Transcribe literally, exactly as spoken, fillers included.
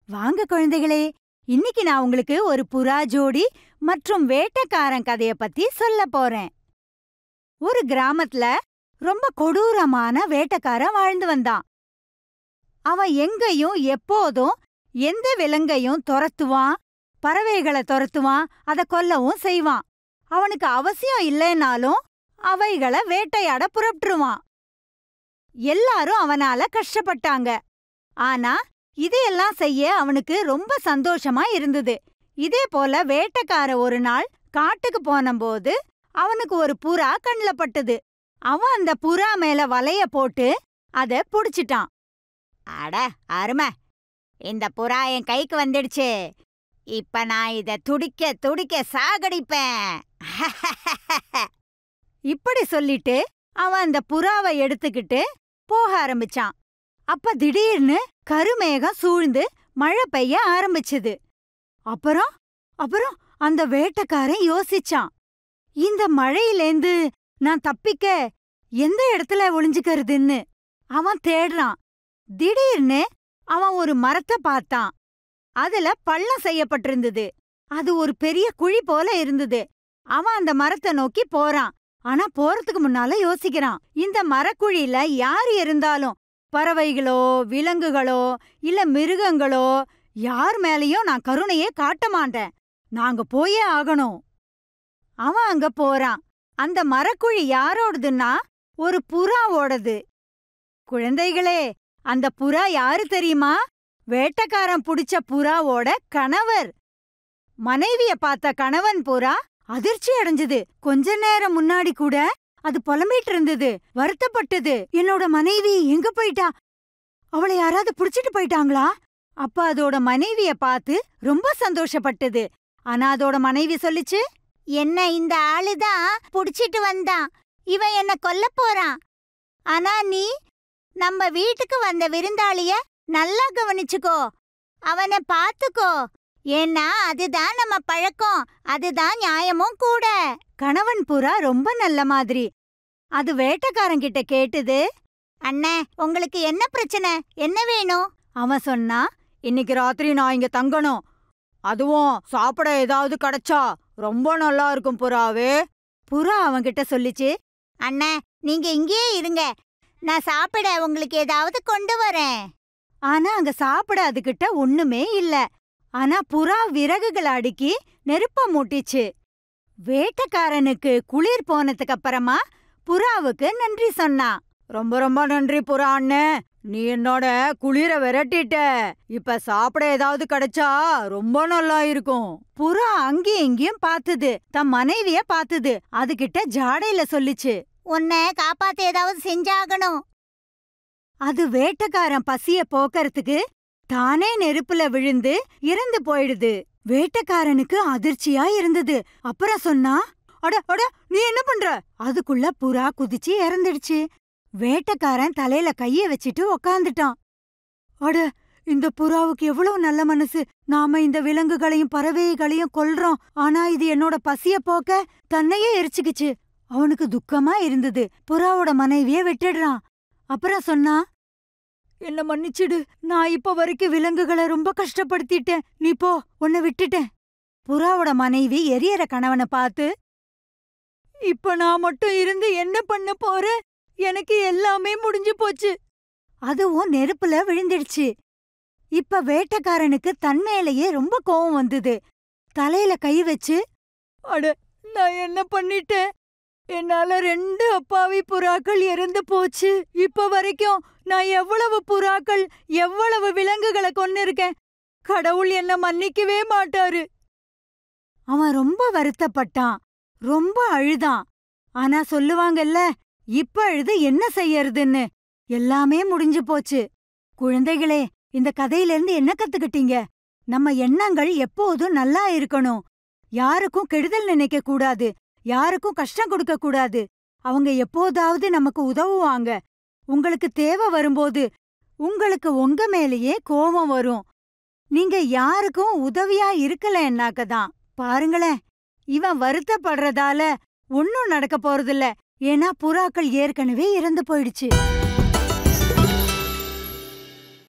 வாங்க குழந்தைகளே, இன்னைக்கு நான் உங்களுக்கு ஒரு புறா ஜோடி மற்றும் வேட்டைக்காரன் கதைய பத்தி சொல்ல போறேன். ஒரு கிராமத்துல ரொம்ப கொடூரமான வேட்டைக்காரன் வாழ்ந்து வந்தான். அவன் எங்கேயும் எப்போதும் எந்த விலங்கையும் துரத்துவான், பறவைகளை துரத்துவான், அத கொல்லவும் செய்வான். அவனுக்கு அவசியம் இல்லைனாலும் அவைகளை வேட்டையாட புறப்பட்டுருவான். எல்லாரும் அவனால கஷ்டப்பட்டாங்க. ஆனா இதையெல்லாம் செய்ய அவனுக்கு ரொம்ப சந்தோஷமா இருந்தது. இதே போல வேட்டைக்கார ஒரு நாள் காட்டுக்கு போனபோது அவனுக்கு ஒரு புறா கண்ல பட்டது. அவன் அந்த புறா மேல வலைய போட்டு அத புடிச்சிட்டான். அட அருமை, இந்த புறா என் கைக்கு வந்துடுச்சு. இப்ப நான் இத துடிக்க துடிக்க சாகடிப்பேன். இப்படி சொல்லிட்டு அவன் அந்த புறாவை எடுத்துக்கிட்டு போக ஆரம்பிச்சான். அப்ப திடீர்னு கருமேகம் சூழ்ந்து மழை பெய்ய ஆரம்பிச்சுது. அப்புறம் அப்புறம் அந்த வேட்டைக்காரன் யோசிச்சான், இந்த மழையிலேந்து நான் தப்பிக்க எந்த இடத்துல ஒளிஞ்சுக்கிறதுன்னு அவன் தேடுறான். திடீர்னு அவன் ஒரு மரத்தை பார்த்தான். அதுல பள்ளம் செய்யப்பட்டிருந்தது. அது ஒரு பெரிய குழி போல இருந்தது. அவன் அந்த மரத்தை நோக்கி போறான். ஆனா போறதுக்கு முன்னால யோசிக்கிறான், இந்த மரக்குழியில யாரு இருந்தாலும், பறவைகளோ விலங்குகளோ இல்ல மிருகங்களோ, யார் மேலயும் நான் கருணையே காட்ட மாட்டேன். நாங்க போயே ஆகணும். அவன் அங்க போறான். அந்த மரக்குழி யாரோடதுன்னா ஒரு புறாவோடது. குழந்தைகளே, அந்த புறா யாரு தெரியுமா? வேட்டைக்காரன் புடிச்ச புறாவோட கணவர். மனைவிய பார்த்த கணவன் புறா அதிர்ச்சி அடைஞ்சது. கொஞ்ச நேரம் முன்னாடி கூட அது புலம்பிட்டு இருந்தது, வருத்தப்பட்டது. என்னோட மனைவி எங்க போயிட்டா? அவளை யாராவது புடிச்சிட்டு போயிட்டாங்களா? அப்ப அதோட மனைவிய பார்த்து ரொம்ப சந்தோஷப்பட்டது. ஆனா அதோட மனைவி சொல்லிச்சு, என்ன இந்த ஆளுதான் புடிச்சிட்டு வந்தான், இவன் என்ன கொல்ல போறான். ஆனா நீ நம்ம வீட்டுக்கு வந்த விருந்தாளிய நல்லா கவனிச்சுக்கோ, அவனை பாத்துக்கோ. ஏன்னா அதுதான் நம்ம பழக்கம், அதுதான் நியாயமும் கூட. கணவன் புறா ரொம்ப நல்ல மாதிரி. அது வேட்டைக்காரங்கிட்ட கேட்டது, அண்ணே உங்களுக்கு என்ன பிரச்சனை, என்ன வேணும்? அவன் சொன்னா, இன்னைக்கு ராத்திரி நான் இங்க தங்கணும். அதுவும் சாப்பிட ஏதாவது கிடைச்சா ரொம்ப நல்லா இருக்கும் புறாவே. புறா அவன்கிட்ட சொல்லிச்சு, அண்ணே நீங்க இங்கேயே இருங்க, நான் சாப்பிட உங்களுக்கு ஏதாவது கொண்டு வரேன். ஆனா அங்க சாப்பிட அதுகிட்ட ஒண்ணுமே இல்ல. ஆனா புறா விறகுகளை அடுக்கி நெருப்ப மூட்டிச்சு. வேட்டைக்காரனுக்கு குளிர் போனதுக்கு அப்புறமா புறாவுக்கு நன்றி சொன்னான். ரொம்ப ரொம்ப நன்றி புறா அண்ணே, நீ என்னோட குளிர விரட்டிட்ட. இப்ப சாப்பிட ஏதாவது கிடைச்சா ரொம்ப நல்லா இருக்கும். புறா அங்கேயும் இங்கேயும் பார்த்தது, தன் மனைவிய பார்த்தது. அதுகிட்ட ஜாடையில சொல்லிச்சு, உன்னை காப்பாத்த ஏதாவது செஞ்சாகணும். அது வேட்டைக்காரன் பசிய போக்கறதுக்கு தானே நெருப்புல விழுந்து இறந்து போயிடுது. வேட்டைக்காரனுக்கு அதிர்ச்சியா இருந்தது. அப்புறம் சொன்னா, அட அட நீ என்ன பண்ற? அதுக்குள்ள புறா குதிச்சு இறந்துடுச்சு. வேட்டைக்காரன் தலையில கைய வச்சிட்டு உக்காந்துட்டான். அட, இந்த புறாவுக்கு எவ்வளவு நல்ல மனசு. நாம இந்த விலங்குகளையும் பறவைகளையும் கொல்றோம், ஆனா இது என்னோட பசிய போக்க தன்னையே எரிச்சுக்குச்சு. அவனுக்கு துக்கமா இருந்தது. புறாவோட மனைவிய விட்டுடுறான். அப்புறம் சொன்னா, என்ன மன்னிச்சிடு, நான் இப்ப வரைக்கும் விலங்குகளை ரொம்ப கஷ்டப்படுத்திட்டேன். நீ போ, உன்னை விட்டுட்டேன். புறாவோட மனைவி எரியற கணவனை பார்த்து, இப்ப நான் மட்டும் இருந்து என்ன பண்ண போறேன்? எனக்கு எல்லாமே முடிஞ்சு போச்சு. அதுவும் நெருப்புல விழுந்துடுச்சு. இப்ப வேட்டைக்காரனுக்கு தன் மேலேயே ரொம்ப கோவம் வந்தது. தலையில கை வச்சு, அட நான் என்ன பண்ணிட்டேன்? என்னால ரெண்டு அப்பாவி புறாக்கள் இறந்து போச்சு. இப்ப வரைக்கும் நான் எவ்வளவு புறாக்கள் எவ்வளவு விலங்குகளை கொன்னு இருக்கேன். கடவுள் என்ன மன்னிக்கவே மாட்டாரு. அவன் ரொம்ப வருத்தப்பட்டான், ரொம்ப அழுதான். ஆனா சொல்லுவாங்கல்ல, இப்ப அழுது என்ன செய்யறதுன்னு. எல்லாமே முடிஞ்சு போச்சு. குழந்தைகளே, இந்த கதையிலிருந்து என்ன கத்துக்கிட்டீங்க? நம்ம எண்ணங்கள் எப்போதும் நல்லா இருக்கணும். யாருக்கும் கெடுதல் நினைக்க கூடாது, யாருக்கும் கஷ்டம் கொடுக்க கூடாது. அவங்க எப்போதாவது நமக்கு உதவுவாங்க. உங்களுக்கு தேவை வரும்போது உங்களுக்கு உங்க மேலேயே கோபம் வரும். நீங்க யாருக்கும் உதவியா இருக்கலன்னாக்கதான். பாருங்களேன், இவன் வருத்தப்படுறதால ஒன்னும் நடக்க போறதில்ல. ஏன்னா புறாக்கள் ஏற்கனவே இறந்து போயிடுச்சு.